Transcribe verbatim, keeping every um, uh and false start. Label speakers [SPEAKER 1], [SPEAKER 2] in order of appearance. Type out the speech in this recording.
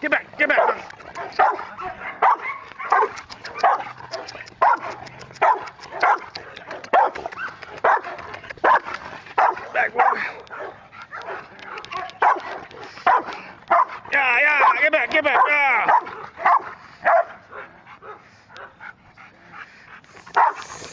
[SPEAKER 1] Get back, get back. Back, boy. Yeah, yeah, get back, get back. Yeah.